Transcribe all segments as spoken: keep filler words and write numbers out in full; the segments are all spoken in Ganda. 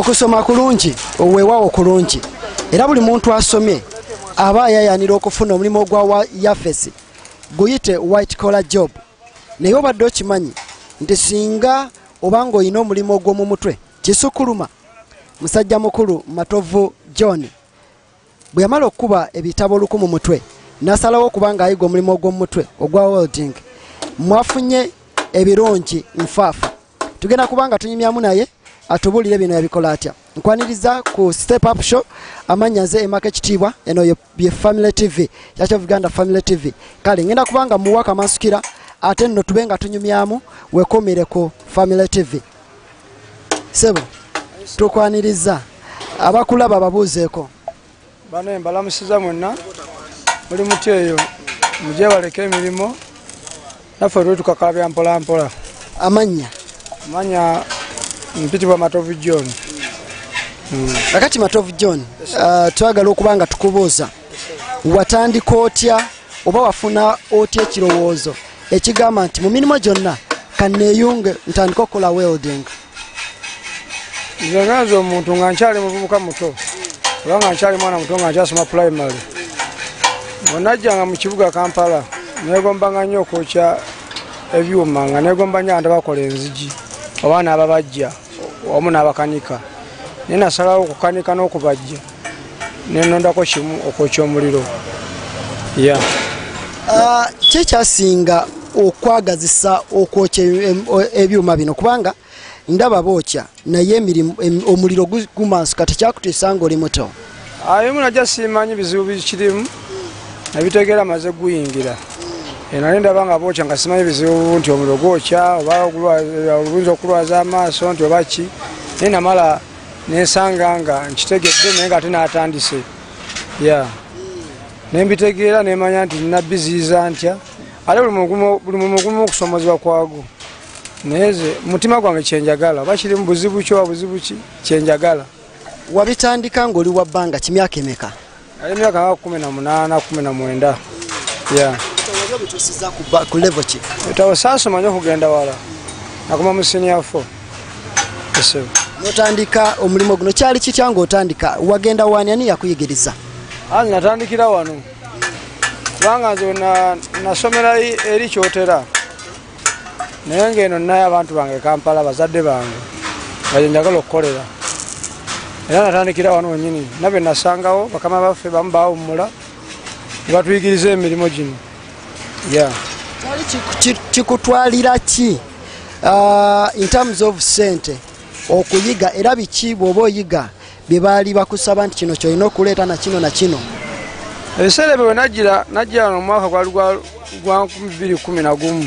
okusoma kulungi oweewaawo kulungi era buli muntu asomye aba yayanira okufuna omulimu gwa yafesi guyite white collar job naye obadde okimanyi nti singa obanga olina omulimu ogw'omu mutwe kisukuluma. Musajja mukulu Matovu John bwe yamala okuba ebitabo luku mu mutwe nasalawo okubanga ayiga omulimu ogw'omu mutwe ogwa welding mwafunye ebirungi nfaafa. Tugenda kubanga tunyumyamu naye atubulire bino yabikola atya. Nkwaniriza ku Step Up Show amanyaze emake kitibwa eno ye Family T V Church of Uganda Family T V. Kale ngenda kubanga muwaka masukira ate nno tubenga tunyumyamu wekomere ku Family T V. Sebo tukwaniriza abakulaba babuuzeeko. Bano embalamusiza mwenna buli mutyeyo muje baleke emirimu naffe lwe tukakalabya mpola mpola. Amanya amanya mpitibwa Matovu John. Mm. Kakati Matovu John uh, twagala okubanga tukubuuza watandika otya oba wafuna otya ekirowoozo ekigamba nti mu mirimu gyonna kanneeyunge ntandika okukola welding? Nze nganze omuntu nga nkyali muvubuka muto oba nga nkyali mwana muto nga nkyasoma primary bwe najjanga mu kibuga Kampala neegombanga nnyo okwokya ebyuma nga neegomba nnyo abantu bakola enzigi abaana ababajja wamu n'abakanika naye nasalawo okukanika n'okubajja nenondako kimu okwokya omuliro. ya uh, kikyasinga okwagazisa okwokya ebyuma bino kubanga ndaba bookya naye emirimu omuliro gumansi kati kyakutiisa nga oli muto? ayo munajja simanyi bizibu bikirimu nabitegeera maze guyingira nali ndaba nga bookya nga simanyi bizibu nti omuliro gwokya oba oluyinza okulwaza amaaso nti oba ki naye namala nensanga nga nkitegedde naye nga ate naatandise. ya nembitegeera nemanya nti nina biziiza ntya ate buli mulimu gumu okusomozebwa kwago neze mutima gwange kyenjagala oba kiri mu buzibu kyo buzibu ki kyenjagala. Wabitandika ng'oli wa bbanga kimyaka emeka? ali myaka nga kumi na munaana kumi na mwenda. ya bitusiza ku level ki? etawo saasoma nnyo okugenda wala nakoma mu senior four. Notandika omulimu guno kyali kitya ng'otandika wagenda wani ani yakuyigiriza? ali natandikira wano kubanga nze nasomera eri kyotera naye ngeno naye abantu bange Kampala bazadde bange nga njagala okukolera era natandikira wano nyini nabe nasangawo bakama baffe bamu bawummula ne batuyigiriza emirimu gino. ya kyali kikutwalira ki in terms of sente okuyiga era biki bw'oba oyiga bye baali bakusaba nti kino kyolina okuleeta na kino na kino? ebiseera ebyo najjira najjira wano omwaka gwali gwa bibiri kumi na gumu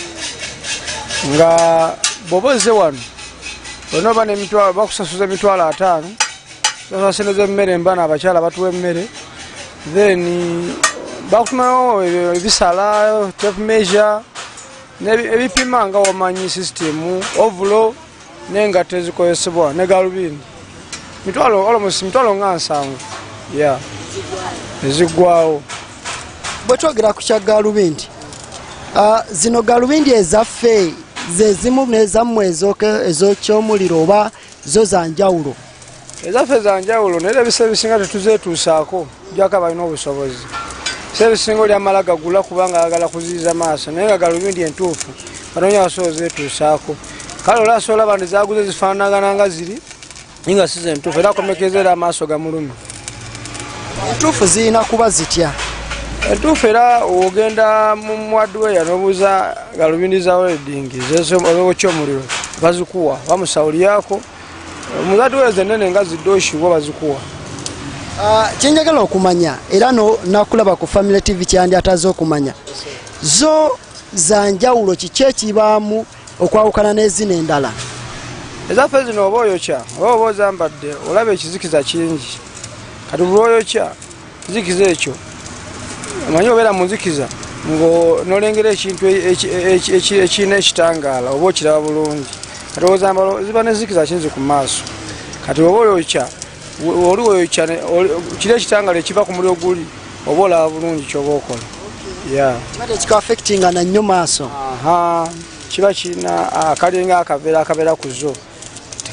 nga bw'oba ozze wano olina oba n'emitwalo bakusasuza emitwalo ataano sasula sente z'emmere mbana abakyala batuwa emmere then bakutumayo ebisala tape measure ebipima nga wamanyi system ovulo n'engatto ezikozesebwa ne galubindi mitwalo almost mitwalo nga nsanvu ya eziggwawo. Bwe twogera ku kya galubindi zino galubindi ezaffe ze zimu n'ezammwe ez'okyomuliro oba zo zanjawulo? ezaffe zanjawulo naye ebiseera ebisinga tetuzeetuusaako gyaka balina obusobozi. ebiseera ebisinga oli amala gagula kubanga ayagala kuziyiza maaso naye nga galubindi entuufu katonya basobola zeetuusaako. kale olasobola abantu zaguze zifaanagana nga ziri naye nga si zentuufu era akomekezeera amaaso gamulumi. entuufu zirina kuba zitya? entuufu era ogenda mu hardware n'obuuza galubindi za welding zezokyomuliro bazikuwa bamusawulyako mu hardware zenene nga ziddoshiwa bazikuwa. kyenjagala okumanya era nakulaba ku Family T V kyandi ataze okumanya zo zanjawulo kiki ekibaamu okwawukana n'ezino endala? ezaffe zino oba oyokya oba oba ozambadde olaba ekizikiza kingi kati buli oyokya kizikiza ekyo omanyi obeera mu nzikiza nolengera ekintu ekirina ekitangaala oba okiraba bulungi kati ozambala ziba nezikiza kinzi ku maaso kati oba oyokya oli oyokya kiri ekitangaala ekiva ku muliro guli oba olaba bulungi kyoba okola. kiba tekikaffectinga na nnyo maaso? kiba kirina akalinga akaveera akabeera ku zo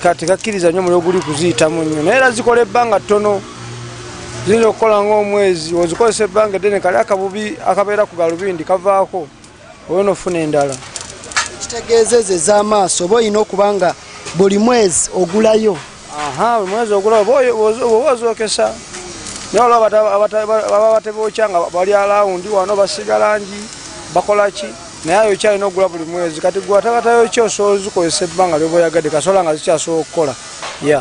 tekakkiriza nnyo muliro guli kuziyitamu nnyo naye era zikola ebbanga ttono ziyinza okukola ng'omwezi ozikozesa ebbanga eddene kali akabubi akabeera ku galubindi kavaako oyo nofuna endala kitegeeza ezo ez'amaaso oba olina okuba nga buli mwezi ogulayo aha buli mwezi ogulayo oba ozookesa naye olwo baba batebookya nga bali alawundi wano basiga langi bakolaki naye ayo kyalina okugula buli mwezi kati gwatabatayo ki osobola ozikozesa ebbanga lyoba oyagadde kasobola nga zikyasobola okukola ya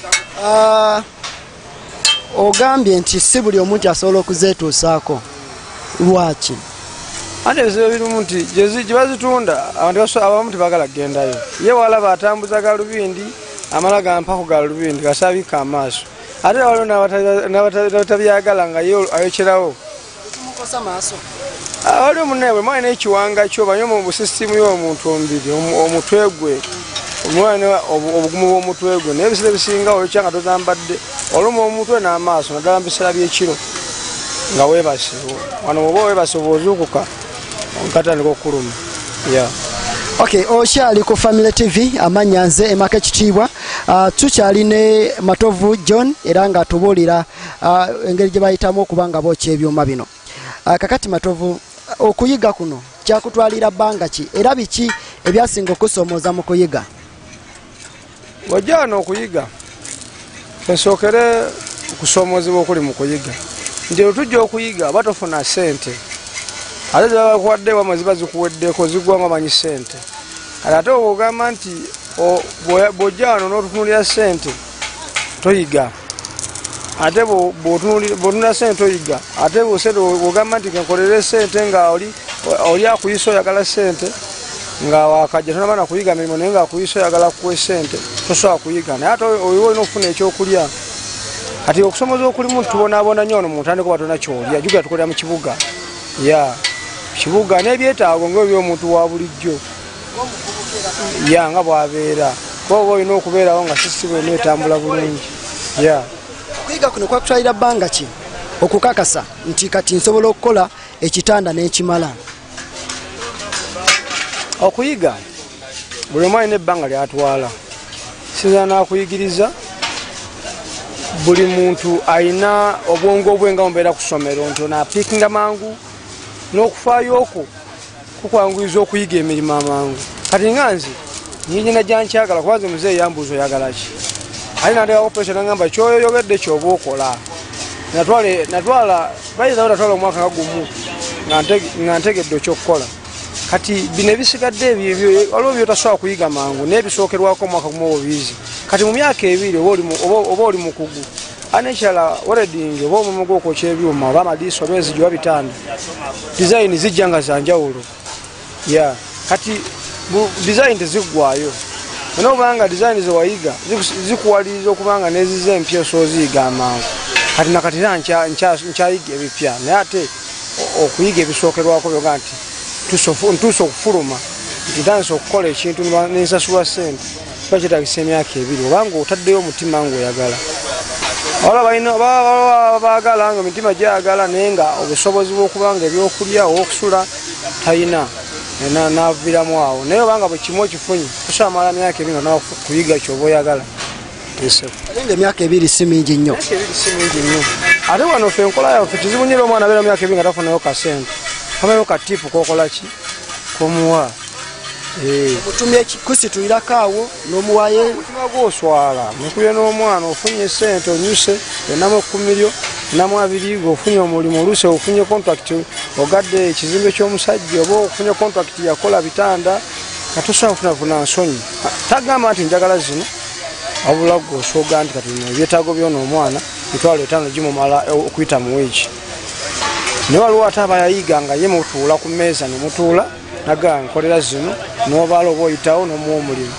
ogambye nti si buli omuntu asobola okuzeetuusaako lwaki ate ebizibu birimu nti gye bazitunda abamu tebagala kgendayo ye walaba atambuza galubindi amala gampa ku galubindi kasabika amaaso ate waliwo n'abatabyagala nga ye ayokyerawo waliwo munaye bwe mwalina ekiwanga kyo banye mu busisitimu y'omuntu omubiri omutwe gwe omwana obugumu bw'omutwe gwe naye ebisera ebisinga oyokya nga tozambadde oluma omutwe n'amaaso naddala mu biseera by'ekiro nga weebase wano oba weebase oba ozuukuka nkatandika okuluma ya okay okyali ku Family T V amanya nze emaka ekitiibwa tukyali ne Matovu John era nga atubuulira engeri gye bayitamu okuba nga bookya ebyuma bino kakati Matovu okuyiga kuno kyakutwalira bbanga ki era biki ebyasinga okusomooza mu kuyiga wajja wano okuyiga kensookere okusoomoozebwa okuli mu kuyiga nti olutujja okuyiga oba tofuna ssente ate ze babakuwadde wama ziba zikuweddeko zigwanga manyi ssente kati ate oba ogamba nti bw'ojja wano n'otutunulira ssente toyiga ate bw'otunulira ssente toyiga ate bw'ogamba nti kenkolere ssente nga oli akuyisa oyagala ssente nga wakajja tonaba na kuyiga mirimu naye nga akuyisa oyagala kukuwa ssente tosobola kuyiga naye ate oyiwa olina okufuna ekyokulya kati okusomooza okulimu tubonaabona nnyo ono mu ntandikwa batona kyolya jjukira tukolera mu kibuga ya kibuga n'ebyetaago ng'ebyomuntu wa bulijjo ya nga bw'abeera kuba oba olina okubeerawo nga sisitimu eno etambula bulungi ya okuyiga kuno kwakutwalira bbanga ki okukakasa nti kati nsobola okukola ekitanda n'ekimala okuyiga buli omu alina ebbanga lyatwala sinza nakuyigiriza buli muntu alina obwongo bwe nga mubeera ku ssomero nti onaapiikinga mangu n'okufaayo okwo kukwanguyiza okuyiga emirimu amangu kati nga nze nyinina gyankyagala kuba nze muzeeyi yambuuza oyagala ki ate nandekako puresa nagamba kyoyoyogedde kyoba okola natwala bayitawo natwala omwaka nga gumu nga ntegedde okyokukola kati bino ebisigadde ebyo waliwo byotasobola kuyiga mangu naye bisookerwako omwaka gumu oba obiizi kati mu myaka ebiri oba oli mukugu anekirala wereding oba omulimu gw'okwokya ebyuma oba amadiiso oba ezijo oba bitanda dizayini zijja nga zanjawulo ya kati dizayini teziggwayo naye obanga dizayini zewayiga zikuwaliriza okubanga neziza empya osobola oziyiga amangu kati nakati era nkyayiga ebipya naye ate okuyiga ebisookerwako byoga nti ntuusa okufuluma nti ntandisa okukola ekintu nensasulwa ssente kiba kyetagisa emyaka ebiri obanga otaddeyo omutima ngaoyagala baba baagala nga emitima gyayagala naye nga obusobozi bw'okubanga ebyokulya owokusula talina naviramu awo naye obanga bwe kimu okifunye tosobola mala myaka ebiri nga nakuyiga kyoba oyagala nga emyaka ebiri si mingi nnyo ate wano ffe enkola yaffe kizibu nyira omwana abeera myaka ebiri nga tafunayo kasente kamayo katipu kokolaki komuwa omutumye kusitulirako awo n'omuwayo omutima gwoswala mukubye n'omwana ofunye sente onyuse enamu ekkumiryo enamu abiri ofunye omulimu oluusi ofunye kontrakiti ogadde ekizimbe ky'omusajja oba ofunye kontrakiti yakola bitanda nga tosobola kufunafuna nsonyi tagamba nti njagala zino wabula gwosooga nti kati ebyetaago byona omwana mitwalo etaano gimumala okuyita mu wiiki naye waliwo ate abayayiga nga ye mutuula ku mmeeza nemutuula naga nkolera zino nobaala oba oyitawo nomuwa omulimu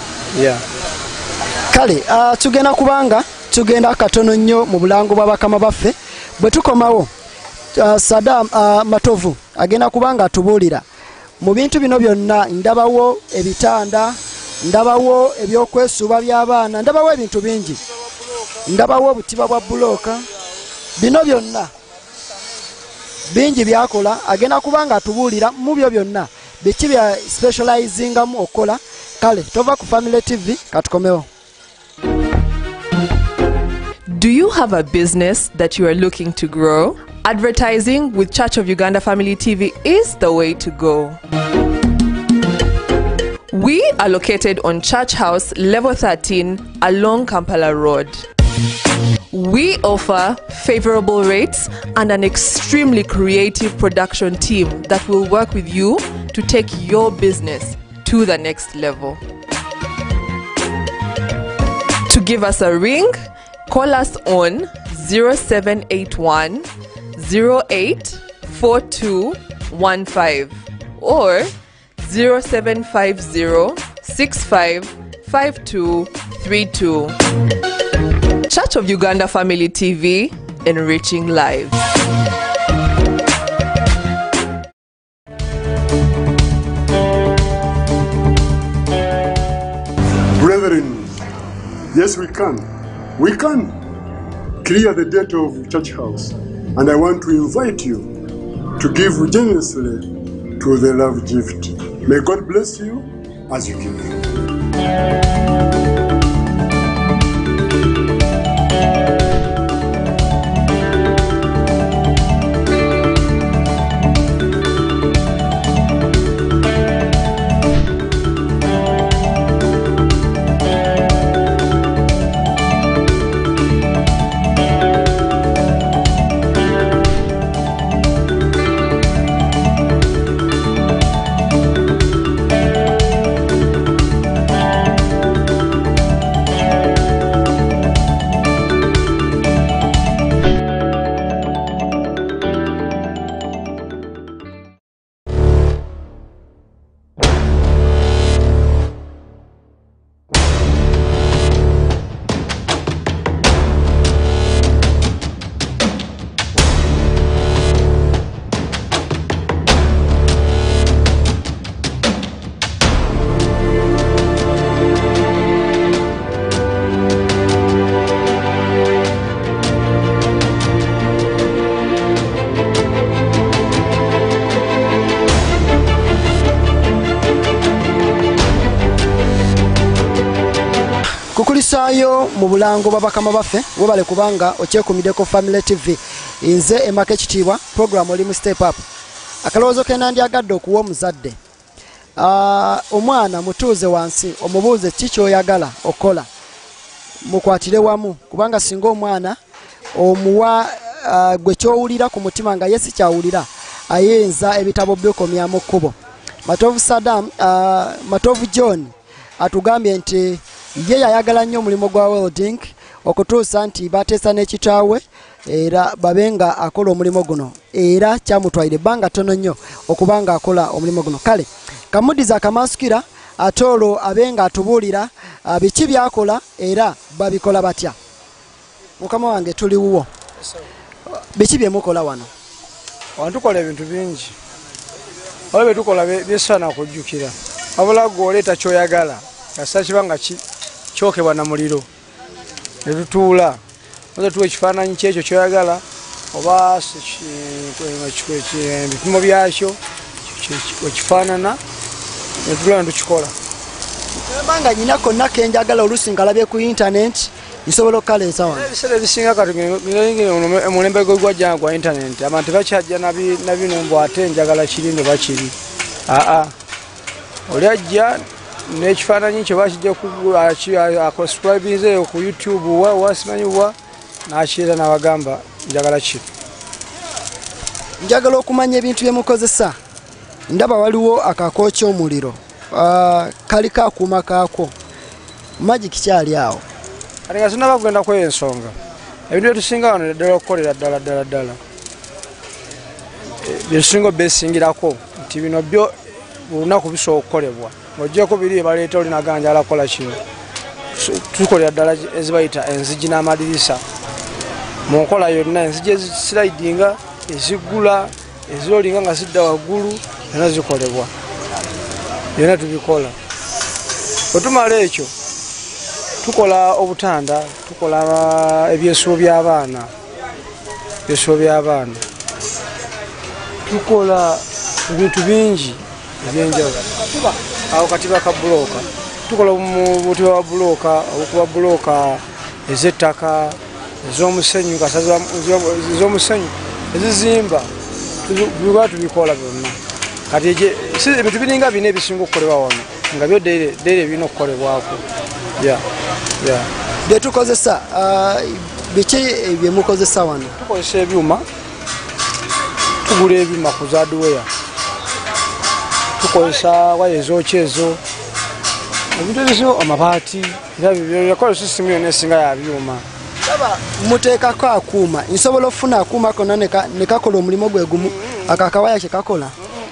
kale tugenda kubanga tugenda katono nnyo mu bulango bwa bakama baffe bwe tukomawo Saddam Matovu agenda kubanga atubuulira mu bintu bino byonna ndabawo ebitanda ndabawo ebyokwesuuba by'abaana ndabawo ebintu bingi ndabawo obutiba bwa bulooka bino byonna bingi byakola agenda kubanga atubuulira mu byo byonna biki bya specializingamu okukola kale tova ku Family T V katukomewo Do you have a business that you are looking to grow? Advertising with Church of Uganda Family T V is the way to go. We are located on Church House, level thirteen, along Kampala Road. We offer favorable rates and an extremely creative production team that will work with you to take your business to the next level. To give us a ring, call us on zero seven eight one, zero eight four two one five or zero seven five zero, six five five two three two. Church of Uganda Family T V, enriching lives. Brethren, yes we can. We can clear the debt of Church House, and I want to invite you to give generously to the love gift. May God bless you as you give. Kukulisayo mu bulango babakama baffe webale kubanga okyekumiddeko Family T V nze emaka ekitiibwa program oli mu step up akalowoozo ke nandyagadde okuwa omuzadde uh, omwana mutuuze wansi omubuuze ki kyoyagala okola mukwatire wamu kubanga singa omwana omuwa uh, gwe kyowulira ku mutima nga ye si kyawulira ayinza ebitabo byokomyamu kkubo. Matovu Saddam uh, Matovu John atugambye nti ye yayagala nnyo omulimu gwa welding okutuusa nti bateesa n'ekitaawe era babenga akola omulimu guno era kyamutwalira ebbanga ttono nnyo okubanga akola omulimu guno. Kale kamudiza akamasikira ate olwo abenga atubuulira uh, biki byakola era babikola batya. Mukama wange tuli wuwo, biki bye mukola wano? Wano tukola ebintu bingi, waliwo bye tukola byesaana kujjukira wabula gwe oleeta kyoyagala gasa kibanga kyokebwa na muliro ne tutuula oza tuwa ekifaananyi kyekyo kyoyagala oba ebipimo byakyo wekifaanana ne tutuula ne tukikola. Banga nyina konna kenjagala oluusi ngalabye ku internet nsobola okukaleesa wano. Ebiseera ebisinga kati omulembe gwe gwajja gwa internet abantu bakyajja na bino mbu ate njagala kiri ndo bakiri. Aa oli ajja n'ekifaananyi kye bakijja akoscribinze ku YouTube wasimanyiwa n'akireeta n'abagamba njagala ki. Njagala okumanya ebintu bye mukozesa. Ndaba waliwo akaako ky'omuliro kali kakuuma kaako magic kyali awo. Kati nga sinaba kugenda kweyo ensonga ebintu byetusinga wano ddala okukolera ddala ddala ddala byetusinga obesingirako nti bino byo olunaku bisobola okukolebwa ng'oggyeko biri baleeta olinaga njagala kukola kino. Tukolera ddala ezibayita enzigi n'amadirisa mu nkola yonna, enzigi ezisiraidinga eziggula eziolinga nga zidda waggulu zonna zikolebwa, byonna tubikola. Bwe tumala ekyo tukola obutanda, tukola ebyesubo by'abaana ebyesubo by'abaana tukola ebintu bingi ebyenjawulo. Awo katiba ka buloka tukola mu butiba wa buloka, obukuba buloka ez'ettaka ez'omusenyu kasaza ez'omusenyu ezizimba tuba tubikola byonna kati ebintu biringa bina ebisinga okukolebwa wano nga byo deire birina okukolebwako byetukozesa biki byemukozesa wano tukozesa ebyuma tugula ebyuma ku zadweya tukozesa waya ezokya ezo ebintu ebisinga amabaati yakola sisimu yonna esinga ya byuma muteekako akuuma nsobola okufuna akuuma konna ne kakola omulimu gwe gumu akakawaya kyekakola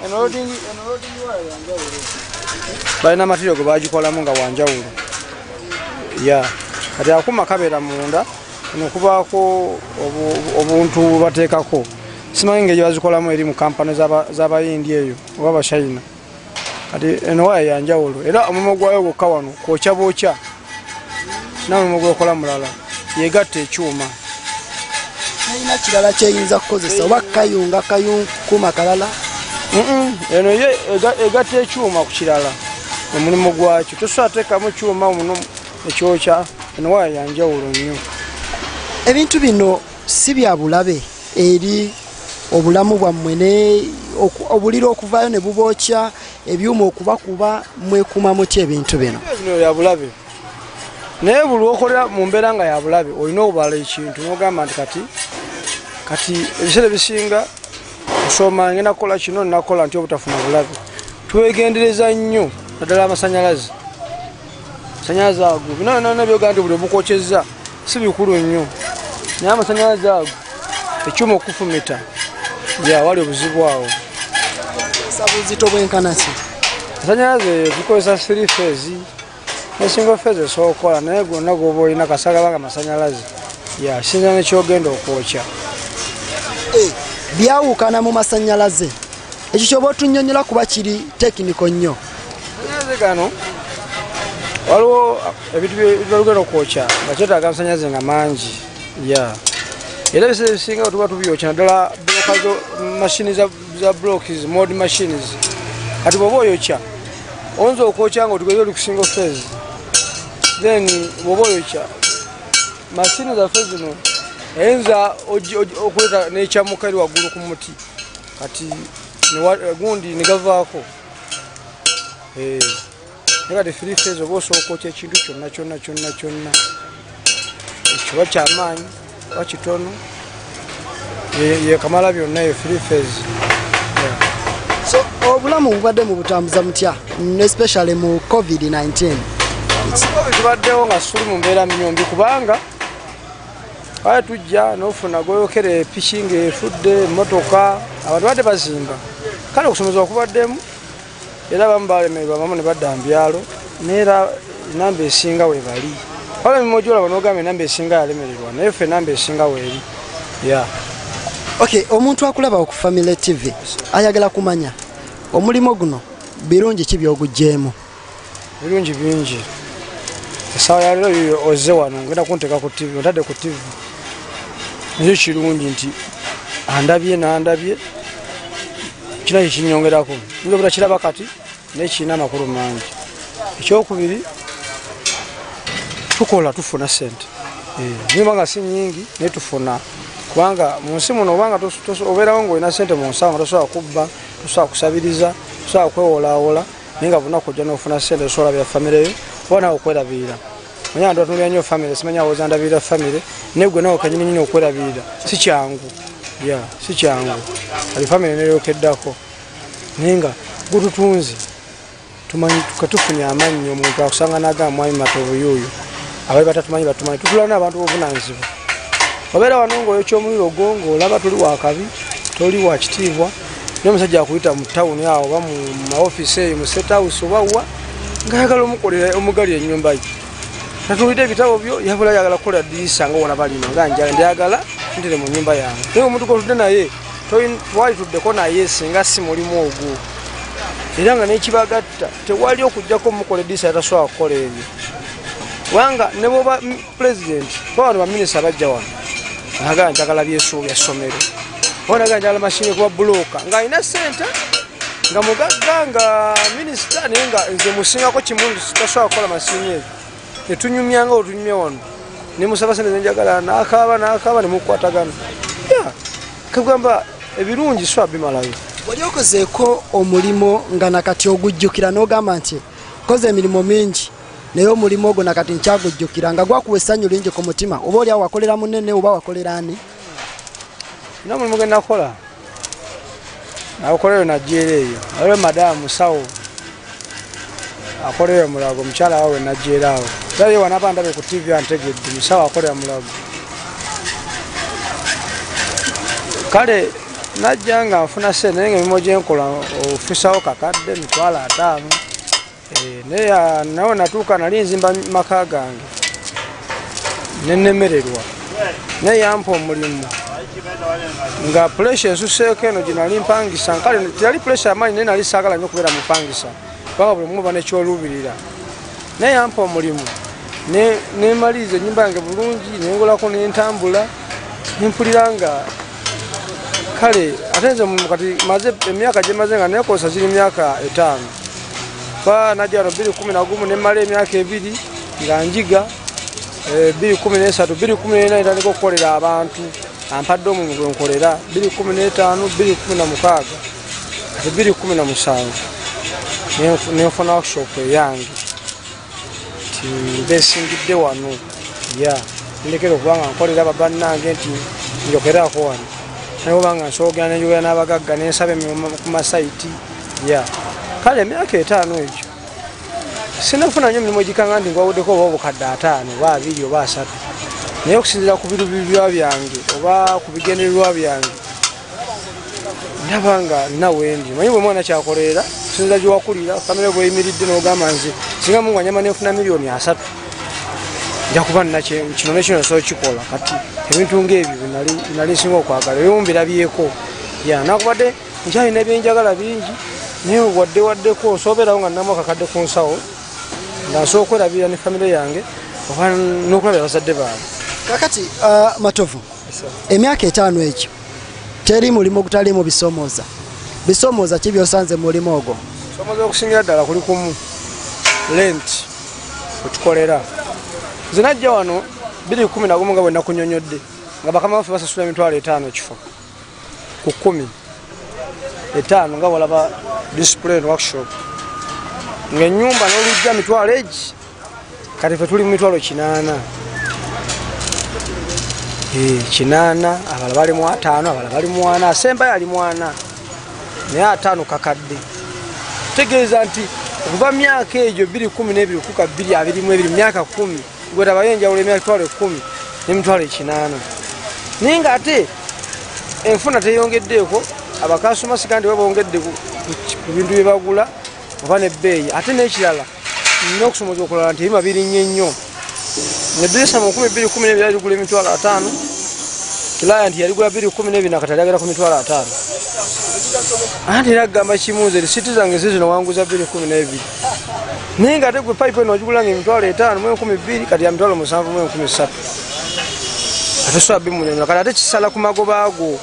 balina material gwe bagikolamu nga wanjawulo ya kati akuuma kabeera munda nokubaako obuntu bateekako simanyi ngeri bazikolamu eri mu kampani z'abayindi eyo oba abashayina kati eno waya yanjawulo era omulimu gwayo gwokka wano kwokya bookya namulimu gwekola mulala yegatta ekyuma alina kirala kyeyinza kukozesa oba kayunga kayunkuma kalala eno ye egatta ekyuma ku kirala omulimu gwakyo tosobola teekamu kyuma muno ekyokya eno waya yanjawulo nnyo ebintu bino si bya bulabe eri obulamu bwammwe obuliro okuvaayo ne bubookya ebyuma okubakuba mwekuma muti ebintu bino bino ya bulabe naye buli okolera mu mbeera nga ya bulabe olina okubala ekintu nogamba nti kati kati ebiseera ebisinga osoma ngenda kukola kino ninakola nti obutafuna bulabe twegendereza nnyo naddala amasanyalaze amasanyalaze ago binana byogamba nti buli obukokyeza si bikulu nnyo naye amasanyalaze ago ekyuma okufumita wali obuzibu awo buzito bwenkanaki amasanyalaze tukozesa three phase ne single phase esobola naye gonna gwoba olina kasaga banga amasanyalaze sinza nekyogenda okwokya byawukana mu masanyalaze ekyo kyoba otunnyonnyola kuba kiri tekiniko nnyo amasanyalaze gano waliwo ebintu byolugenda okwokya nga kyetaaga amasanyalaze nga mangi era ebiseera ebisinga tuba tubyokya naddala mashini za blocks mod machines kati bwoba oyokya oyinza okwokya nga otugeze oli ku single phase then bwoba oyokya mashini zaffe zino eyinza okuleeta nekyamuka eri waggulu ku muti kati gundi negavaako naye kati free phase oba osobola okwokya ekintu kyonna kyonna kyonna kyonna ekiba kyamaanyi oba kitono yekamala byonna yo free phase so obulamu bubadde mu butambuza mutya especially mu covid nineteen tubaddewo nga suli mu mbeera minyombi kubanga aya tujja nofuna goyokera epiki ng'efudde emotoka abantu badde bazimba kale okusomeza okubaddemu era abamu balemererwa abamu ne badda mu byalo neera enamba esinga we bali waba emirimu gyolaba n'ogamba enamba esinga yalemererwa naye ffe enamba esinga weeri ya okay omuntu akulaba ku Family T V ayagala kumanya omulimu guno birungi ki byogugjeemu birungi bingi essaawa yaleero yoyo ozze wano ngenda kunteeka ku T V otadde ku T V ekyo kirungi nti andabye n'andabye kina kikinyongerako nzo butakiraba kati naye kirina amakulu mangi ekyokubiri tukola tufuna sente nimba nga si nyingi naye tufuna kubanga mu nsi muno obanga obeerawo ng'olina sente mu nsawo nga tosobola kubba tosobola kusabiriza tosobola kwewolaawola naye nga bunaku ojja n'ofuna sente osobola bya famire yo oba nawe okwerabirira manya nti watunulira nnyo famire simanya woza ndabirira famire naye gwe nawe kanyini nyini okwerabirira si kyangu ya si kyangu ali famire neyokeddako naye nga gututunzi tumanyi katufunye amannyo omuntu akusanga n'agamba mwami matobuyuuyo abaali batatumanyi batumanyi tutula n'abantu b'obuvunaanyizibwa obeera wano ng'oyokya omuliro gwo ng'olaba toli wa kabi toli wa kitiibwa n'omusajja akuyita mu tawuni awo oba mu maofiisi eyo mu state house oba wa ng'ayagala omukolera omugalira ennyumba ye tatuwulidde ebitabo byo yabula yagala kukola ddirisa nga wona balino nga njala ndiyagala ntere mu nnyumba yange naye omuntu gotudde naye twali tuddeko naye singa si mulimu ogwo era nga n'ekibagatta tewali okugjako omukola eddirisa yatasobola kukola ebyo kubanga ne bwoba pulezidenti ba wano baminisita bajja wano agala njagala byesuubi ya ssomero ona agala njagala mashini kuba bulooka ng'alina sente nga mugagga nga minisita naye nga nze musingako kimundu tasobola kukola mashini ezo netunyumya nga otunyumya wano nemusaba sente zenjagala n'akaaba n'akaaba nemukwatagana ya kagamba ebirungi so abimalayo. Wali okozeeko omulimu nga nakati ogujjukira n'ogamba nti koze emirimu mingi naye omulimu ogwo nakati nkyagujjukira nga gwakuwa essanyu lingi ku mutima oba oli awo wakolera munene oba wakolera ani? Nina omulimu gwe nakola nakoleyo najjeera eyo aliwe madamu musawo akoleyo mulago mukyala wawe najjeera awo tayo wanaba ndabe ku T V antegedde musawo akolera mulago kale najja nga nfuna sente naye emirimu gyenkola ofisawo kakadde mitwalo ataano naye nawe natuuka nali nzimba maka gange nenemererwa naye yampa omulimu nga pressure ensuseeko eno gye nali mpangisa kale teyali pressure amaanyi naye nali saagala nnyo okubeera mupangisa paka buli muba nekyoluubirira naye yampa omulimu nemaliriza ennyumba yange bulungi nengolako nentambula nempulira nga kale ate nze kati maze emyaka gye maze nga nekozesa ziri myaka etaano ba najja bbiri kumi na gumu nemala emyaka ebiri nga njiga bbiri kumi n'esatu bbiri kumi n'ena netandika okukolera abantu ampadde omulimu gwe nkolera bbiri kumi n'etaano bbiri kumi na mukaaga ate bbiri kumi na musanvu nenfuna workshop eyange ti mbesingidde wano ya ndekera okubanga nkolera babannange nti njokeraako wano naye obanga nsoogera nenjogera n'abagagga nensaba emirimu ku masaiti ya kale emyaka etaano egyo sinafuna nnyo emirimu egikanga nti ngwabuddeko oba obukadde ataano oba abiri oba asatu naye okusinzira ku birubirwa byange oba ku bigendererwa byange ndaba nga nina wendi manyi bwe mwana kyakolerera okusinzira gyewakulira famire bweyimiridde n'ogamba nze singa mungu anyama nenfuna miliyoni asatu nja kuba nina kino nekino nsobola kikola kati ebintu ngaebyo nali nsinga okwagala ebimu mbirabyeko ya nakubadde nkyalina ebyenjagala bingi naye wadde waddeko nsooberawo nga ninamu akakadde ku nsawo nga nsobola okwerabirira ne famire yange oba n'okulabira bazadde baabwe. Kakati Matovu emyaka etaano egyo teri mulimu ogutaliimu bisomooza bisomooza ki byosanze mu mulimu ogwo? Bisomooza okusingira ddala kuli kumu lenti wetukolera nze najja wano bbiri kumi na gumu nga bwe nakunyonyodde nga bakama baffe basasula emitwalo etaano ekifo ku kkumi etaano nga walaba display workshop ng'ennyumba n'olujja mitwalo egi kati ffe tuli mu mitwalo kinaana kinaana abala bali mu ataano abala bali mu ana asembayo ali mu ana naye ataano kakadde tegeeza nti okuva myaka egyo bbiri kumi n'ebiri kuka bbiri abiri mu ebiri myaka kumi gwetabayo enjawulo emyaka mitwalo ekkumi n'emitwalo ekinaana naye ng'ate enfuna teyongeddeeko abakasumasi kandi bwe bongedde ku bintu bye bagula oba n'ebbeeyi ate n'ekirala nina okusomooza okulala nti ebima birinnye nnyo nedirisa mu nkumi bbiri kumi n'ebiri aligula emitwalo ataano client yaligula bbiri kumi n'ebiri nakati alyagala ku mitwalo ataano anti era agamba kimu nze risiti zange zizino wanguza bbiri kumi n'ebiri naye nga ate gwe pipe eno ogigula nga emitwalo etaano mu enkumi bbiri kati ya mitwalo musanvu mu enkumi ssatu ate so abimunyonyola kati ate kisala ku magoba ago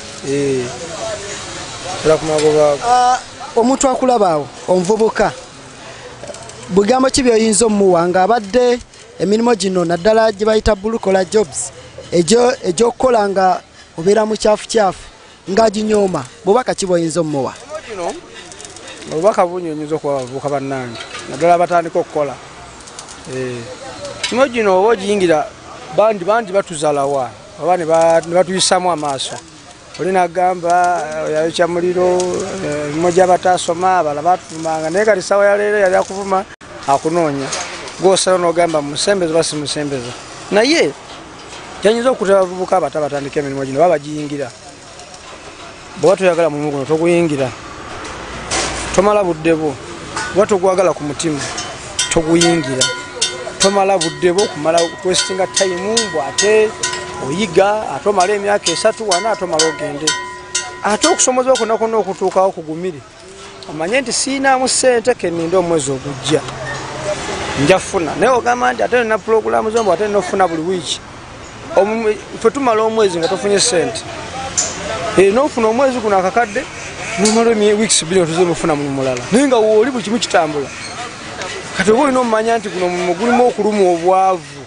kisala ku magoba ago. Omuntu akulaba awo omuvubuka bugambo ki byoyinza omuwa nga abadde emirimu gino naddala gye bayita blue collar jobs egyokukola nga obeera mu kyafu kyafu ng'aginyooma bubaka ki bwoyinza omuwa? Gino obubaka bunyonyiza okuba abavubuka bannange naddala abatandika okukola mirimu gino oba ogiyingira bandi bandi batuzalawa oba ne batuyisaamu amaaso oli nagamba yayokya muliro emirimu gy'abatasoma abala batuvumanga naye kati sawa yaleero yali akuvuma akunoonya gwosala n'ogamba musembeza oba simusembeza naye kyanyinza okutera abavubuka abato abatandika emirimu gino oba bagiyingira bw'oba toyagala mulimu guno toguyingira tomala budde bwo bw'oba togwagala ku mutima toguyingira tomala budde bwo kumala kwesitinga tayimu bw'ate oyiga ate omala emyaka esatu wana ate omala ogende ate okusomoza okwo nakwo n'okutuukawo kugumire omanye nti siinaamu ssente keninde omwezi ogujja njafuna naye ogamba nti ate nina pulogulaamu zombo ate nina okufuna buli wiiki ffe tumala omwezi nga tofunye ssente n'ofuna omwezi guno akakadde nomala wiikisi bbiri nga tuzemufuna mu mulala naye nga wooli buli kimu kitambula kati oba olina omumanya nti guno mulimu gulimu okulumu obwavu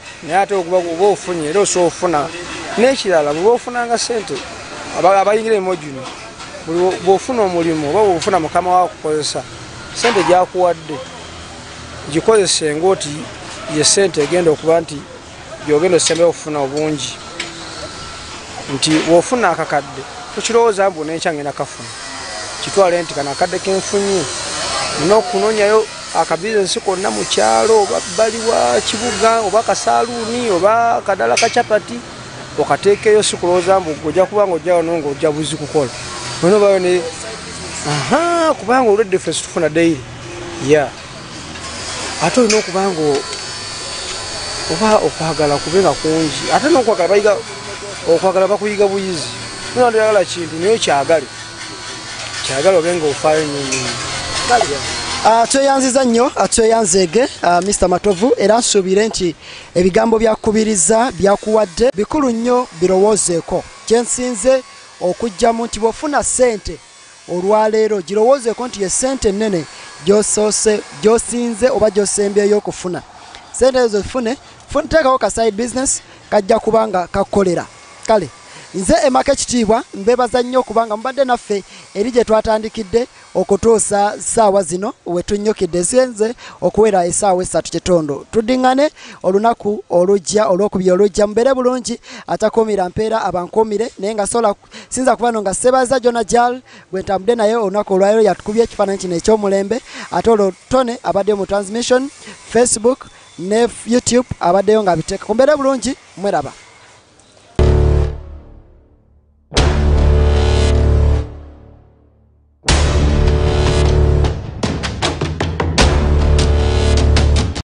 naye ate okuba oba ofunye era osobola ofuna n'ekirala bw'oba ofunanga sente abayingira emojuni bw'ofuna omulimu oba bw'ofuna mukama wakukozesa sente gyakuwadde gikozese ngaoti ye sente egenda okuba nti gyogenda osembe okufuna obungi nti bw'ofuna akakadde tukirowooza mbu n'enkya ngenda kafuna kitwale nti kano akadde kenfunye nina okunoonyayo akabizinesi konna mu kyalo oba bbali wa kibuga oba kasaaluuni oba akadala kacapati okateekeyo si kulowooza mbu ojja kuba nga ojja wano ng'ojja buzi kukola ono bayo ne aha kubanga olwedde ffe situfuna daily ya ate olina okuba nga oba okwagala kube nga kungi ate n'okwagala bayiga okwagala bakuyiga buyizi nona ndayagala kintu naye kyagale kyagala obe nga ofaayo nyonyi tweyanziza nnyo tweyanzeege Mister Matovu era nsuubire nti ebigambo byakubiriza byakuwadde bikulu nnyo birowoozeeko kyensinze okujjamu nti bw'ofuna ssente olwaleero girowoozeeko nti ye ssente ennene gy'osinze oba gy'osembyeyo okufuna ssente ezo zifune teekawo ka side business kajja kubanga kakolera kale nze emaka ekitiibwa mbebaza nnyo okubanga mubadde naffe eri gye twatandikidde okutuusa ssaawa zino we tunnyukidde sienze okuwera essaawa essatu kitondo tuddiŋŋane olunaku olujja olwokubiri olujja mubeere bulungi atakuumira mpeera abankuumire naye nga sola sinza kuba no nga Sebaza Jona Jal gwe ntambudde naye olunaku olwaleero yatukubye ekifaananyi kino eky'omulembe ate olwo Tone abaddeyo mu transmission Facebook ne YouTube abaddeyo nga biteeka kumbeere bulungi mweraba.